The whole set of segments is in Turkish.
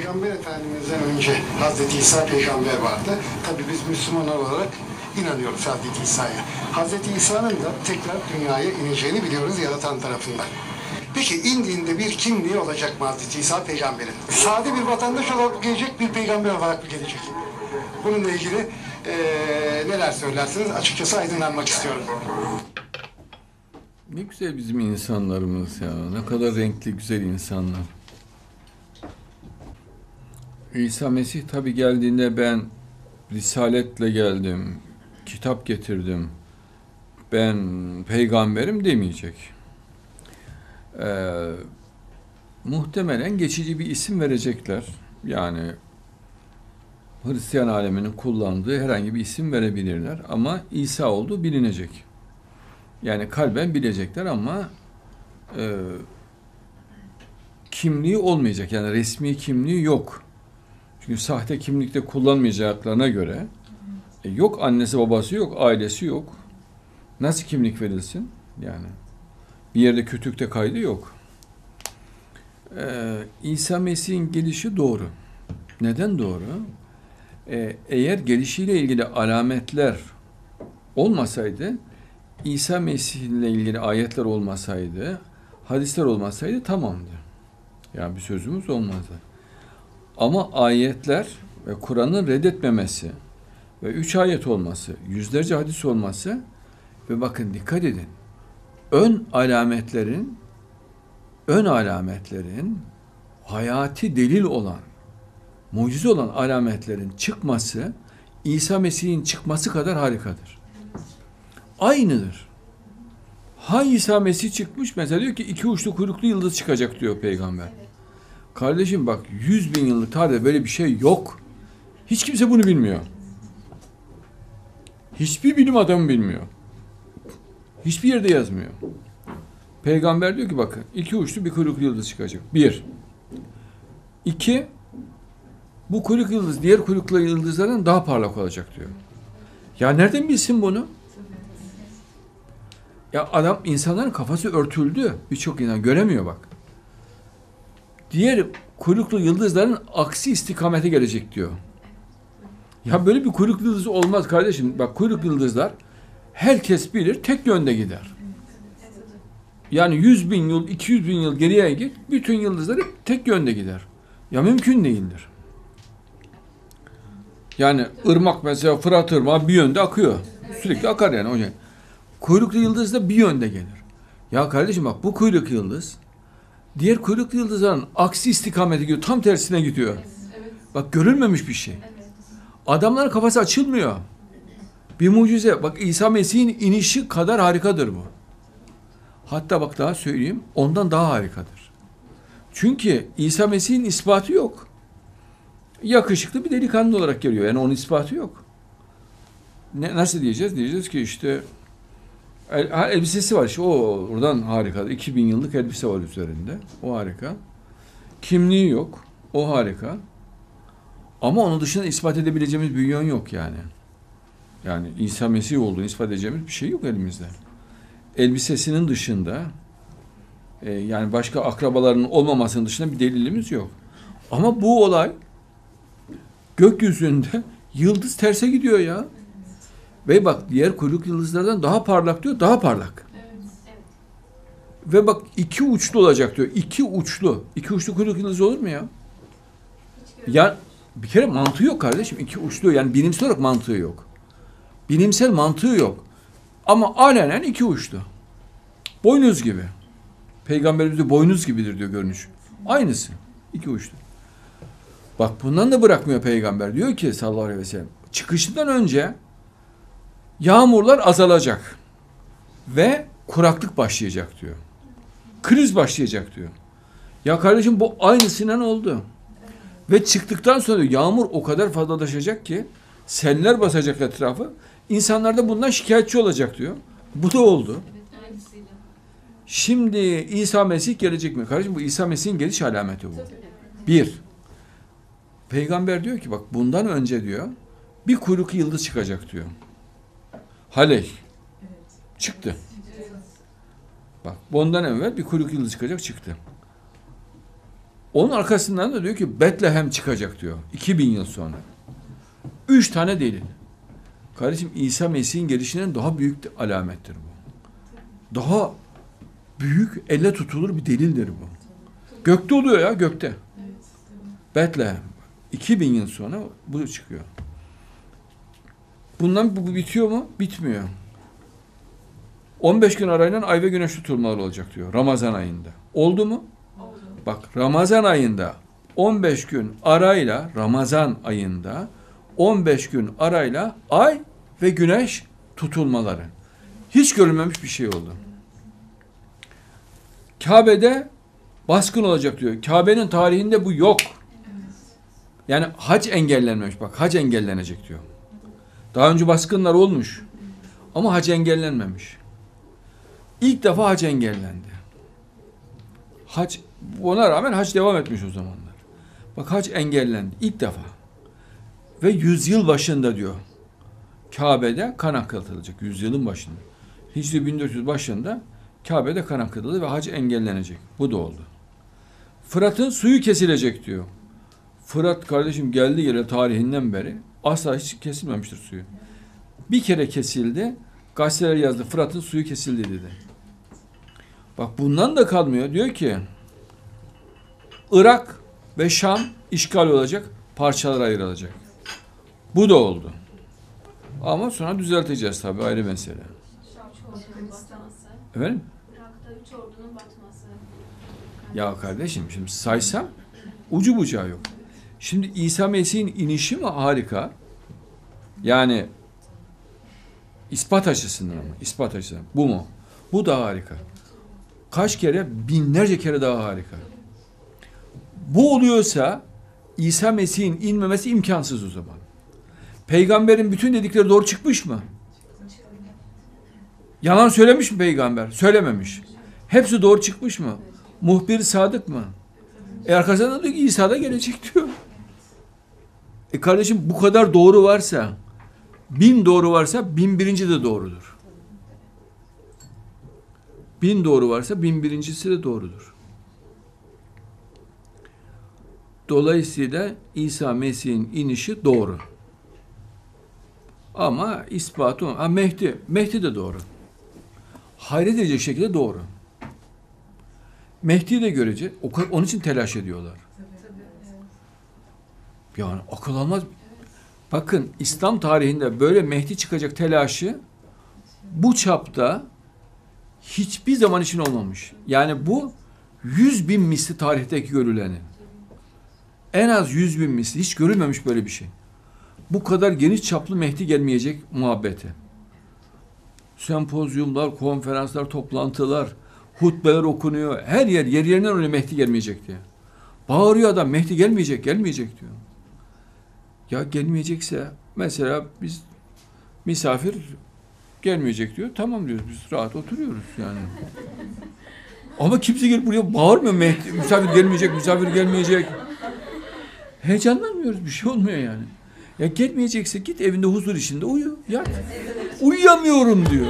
Peygamber Efendimiz'den önce Hazreti İsa peygamber vardı. Tabii biz Müslümanlar olarak inanıyoruz Hazreti İsa'ya. Hazreti İsa'nın da tekrar dünyaya ineceğini biliyoruz yaratan tarafından. Peki indiğinde bir kimliği olacak mı Hazreti İsa peygamberin? Sade bir vatandaş olarak gelecek, bir peygamber olarak mı gelecek? Bununla ilgili neler söylersiniz? Açıkçası aydınlanmak istiyorum. Ne güzel bizim insanlarımız ya. Ne kadar renkli, güzel insanlar. İsa Mesih tabii geldiğinde ben risaletle geldim, kitap getirdim, ben peygamberim demeyecek. Muhtemelen geçici bir isim verecekler. Yani Hristiyan aleminin kullandığı herhangi bir isim verebilirler ama İsa olduğu bilinecek. Yani kalben bilecekler ama kimliği olmayacak. Yani resmi kimliği yok. Çünkü sahte kimlikte kullanmayacaklarına göre yok annesi babası yok, ailesi yok. Nasıl kimlik verilsin? Yani bir yerde kütükte kaydı yok. İsa Mesih'in gelişi doğru. Neden doğru? Eğer gelişiyle ilgili alametler olmasaydı, İsa Mesih ile ilgili ayetler olmasaydı, hadisler olmasaydı tamamdı. Yani bir sözümüz olmazdı. Ama ayetler ve Kur'an'ın reddetmemesi ve 3 ayet olması, yüzlerce hadis olması ve bakın dikkat edin. Ön alametlerin hayati delil olan, mucize olan alametlerin çıkması İsa Mesih'in çıkması kadar harikadır. Aynıdır. Ha İsa Mesih çıkmış mesela diyor ki 2 uçlu kuyruklu yıldız çıkacak diyor peygamber. Kardeşim bak 100.000 yıllık tarihte böyle bir şey yok. Hiç kimse bunu bilmiyor. Hiçbir bilim adamı bilmiyor. Hiçbir yerde yazmıyor. Peygamber diyor ki bakın 2 uçlu bir kuyruklu yıldız çıkacak. 1. 2. Bu kuyruk yıldız diğer kuyruklu yıldızlardan daha parlak olacak diyor. Ya nereden bilsin bunu? Ya adam insanların kafası örtüldü. Birçok insan göremiyor bak. Diğer kuyruklu yıldızların aksi istikamete gelecek diyor. Ya böyle bir kuyruklu yıldız olmaz kardeşim. Bak kuyruklu yıldızlar herkes bilir tek yönde gider. Yani 100.000 yıl, 200.000 yıl geriye git, bütün yıldızlar hep tek yönde gider. Ya mümkün değildir. Yani ırmak mesela Fırat Irmağı bir yönde akıyor. Sürekli akar yani o şey. Kuyruklu yıldız da bir yönde gelir. Ya kardeşim bak bu kuyruklu yıldız diğer kuyruklu yıldızların aksi istikamete gidiyor. Tam tersine gidiyor. Bak görülmemiş bir şey. Adamların kafası açılmıyor. Bir mucize. Bak İsa Mesih'in inişi kadar harikadır bu. Hatta bak daha söyleyeyim ondan daha harikadır. Çünkü İsa Mesih'in ispatı yok. Yakışıklı bir delikanlı olarak geliyor. Yani onun ispatı yok. Nasıl diyeceğiz? Diyeceğiz ki işte elbisesi var. İşte o oradan harika. 2000 yıllık elbise var üzerinde. O harika. Kimliği yok. O harika. Ama onun dışında ispat edebileceğimiz bir yön yok yani. Yani İsa Mesih olduğunu ispat edeceğimiz bir şey yok elimizde. Elbisesinin dışında yani başka akrabalarının olmamasının dışında bir delilimiz yok. Ama bu olay gökyüzünde yıldız terse gidiyor ya. Ve bak diğer kuyruk yıldızlardan daha parlak diyor, daha parlak. Ve bak 2 uçlu olacak diyor. 2 uçlu. 2 uçlu kuyruk yıldızı olur mu ya? Ya bir kere mantığı yok kardeşim. 2 uçlu yani bilimsel olarak mantığı yok. Bilimsel mantığı yok. Ama alenen 2 uçlu. Boynuz gibi. Peygamberimiz de boynuz gibidir diyor görünüş. Aynısı. 2 uçlu. Bak bundan da bırakmıyor peygamber. Diyor ki sallallahu aleyhi ve sellem çıkışından önce yağmurlar azalacak ve kuraklık başlayacak diyor. Kriz başlayacak diyor. Ya kardeşim bu aynısından oldu. Ve çıktıktan sonra yağmur o kadar fazlalaşacak ki seller basacak etrafı. İnsanlar da bundan şikayetçi olacak diyor. Bu da oldu. Şimdi İsa Mesih gelecek mi? Kardeşim bu İsa Mesih'in geliş alameti bu. Bir. Peygamber diyor ki bak bundan önce diyor bir kuyruklu yıldız çıkacak diyor. Haley. Çıktı. Bak bundan evvel bir kuyruklu yıldız çıkacak çıktı. Onun arkasından da diyor ki Betlehem çıkacak diyor. 2000 yıl sonra. 3 tane delil. Kardeşim İsa Mesih'in gelişinden daha büyük alamettir bu. Daha büyük, elle tutulur bir delildir bu. Gökte oluyor ya, gökte. Betlehem. 2000 yıl sonra bu çıkıyor. Bundan bu bitiyor mu? Bitmiyor. 15 gün arayla ay ve güneş tutulmaları olacak diyor Ramazan ayında. Oldu mu? Oldu. Bak Ramazan ayında 15 gün arayla Ramazan ayında 15 gün arayla ay ve güneş tutulmaları. Hiç görülmemiş bir şey oldu. Kabe'de baskın olacak diyor. Kabe'nin tarihinde bu yok. Yani hac engellenmemiş. Bak hac engellenecek diyor. Daha önce baskınlar olmuş. Ama hac engellenmemiş. İlk defa hac engellendi. Hac, ona rağmen hac devam etmiş o zamanlar. Bak hac engellendi ilk defa. Ve 100 yıl başında diyor. Kabe'de kan akıtılacak. 100 yılın başında. Hicri 1400 başında Kabe'de kan akıtıldı ve hac engellenecek. Bu da oldu. Fırat'ın suyu kesilecek diyor. Fırat kardeşim geldi gele tarihinden beri asla hiç kesilmemiştir suyu. Bir kere kesildi. Gazeteler yazdı. Fırat'ın suyu kesildi dedi. Bak bundan da kalmıyor. Diyor ki Irak ve Şam işgal olacak. Parçalara ayrılacak. Bu da oldu. Ama sonra düzelteceğiz tabii ayrı mesele. Efendim? Irak'ta 3 ordunun batması. Ya kardeşim şimdi saysam ucu bucağı yok. Şimdi İsa Mesih'in inişi mi harika? Yani ispat açısından ama. İspat açısından. Bu mu? Bu da harika. Kaç kere? Binlerce kere daha harika. Bu oluyorsa İsa Mesih'in inmemesi imkansız o zaman. Peygamberin bütün dedikleri doğru çıkmış mı? Yalan söylemiş mi peygamber? Söylememiş. Hepsi doğru çıkmış mı? Muhbir sadık mı? Arkasından diyor ki İsa da gelecek diyor. Kardeşim bu kadar doğru varsa, 1000 doğru varsa 1001'inci de doğrudur. 1000 doğru varsa 1001'incisi de doğrudur. Dolayısıyla İsa Mesih'in inişi doğru. Ama ispatı Mehdi de doğru. Hayret edecek şekilde doğru. Mehdi'yi de görecek. Onun için telaş ediyorlar. Yani akıl almaz. Bakın İslam tarihinde böyle Mehdi çıkacak telaşı bu çapta hiçbir zaman için olmamış. Yani bu 100.000 misli tarihteki görülenin. En az 100.000 misli. Hiç görülmemiş böyle bir şey. Bu kadar geniş çaplı Mehdi gelmeyecek muhabbeti. Sempozyumlar, konferanslar, toplantılar, hutbeler okunuyor. Her yer yerinden oraya Mehdi gelmeyecek diye. Bağırıyor adam Mehdi gelmeyecek diyor. Ya gelmeyecekse mesela biz misafir gelmeyecek diyor. Tamam diyoruz biz rahat oturuyoruz yani. Ama kimse gelip buraya bağırmıyor Mehdi. Misafir gelmeyecek. Heyecanlanmıyoruz bir şey olmuyor yani. Ya gelmeyecekse git evinde huzur içinde uyu yat. Uyuyamıyorum diyor.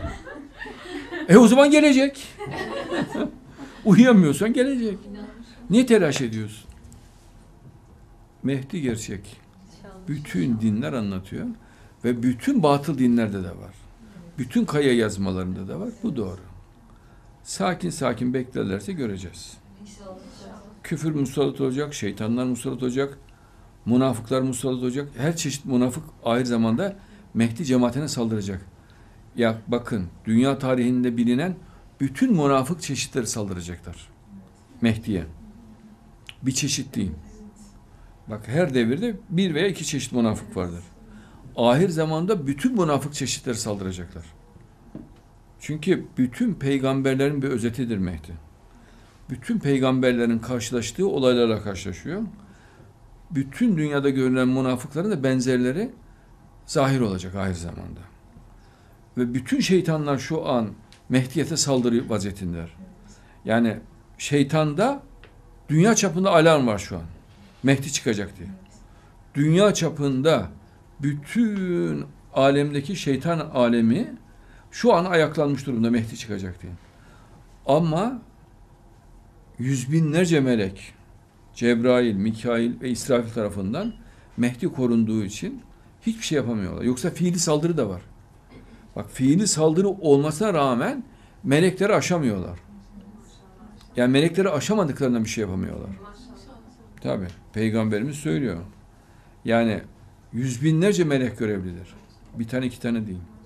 O zaman gelecek. Uyuyamıyorsan gelecek. Niye telaş ediyorsun? Mehdi gerçek. Bütün dinler anlatıyor ve bütün batıl dinlerde de var. Bütün kaya yazmalarında da var. Bu doğru. Sakin sakin beklerlerse göreceğiz. Küfür musallat olacak, şeytanlar musallat olacak, münafıklar musallat olacak. Her çeşit münafık aynı zamanda Mehdi cemaatine saldıracak. Ya bakın dünya tarihinde bilinen bütün münafık çeşitleri saldıracaklar. Mehdi'ye. Bir çeşit değil. Bak her devirde bir veya iki çeşit münafık vardır. Ahir zamanda bütün münafık çeşitleri saldıracaklar. Çünkü bütün peygamberlerin bir özetidir Mehdi. Bütün peygamberlerin karşılaştığı olaylarla karşılaşıyor. Bütün dünyada görülen münafıkların da benzerleri zahir olacak ahir zamanda. Ve bütün şeytanlar şu an Mehdiyete saldırı vaziyetindeler. Yani şeytanda dünya çapında alarm var şu an. Mehdi çıkacak diye. Dünya çapında bütün alemdeki şeytan alemi şu an ayaklanmış durumda Mehdi çıkacak diye. Ama yüz binlerce melek, Cebrail, Mikail ve İsrafil tarafından Mehdi korunduğu için hiçbir şey yapamıyorlar. Yoksa fiili saldırı da var. Bak, fiili saldırı olmasına rağmen melekleri aşamıyorlar. Yani melekleri aşamadıklarından bir şey yapamıyorlar. Tabii. Peygamberimiz söylüyor. Yani yüz binlerce melek görevlidir. Bir tane iki tane değil.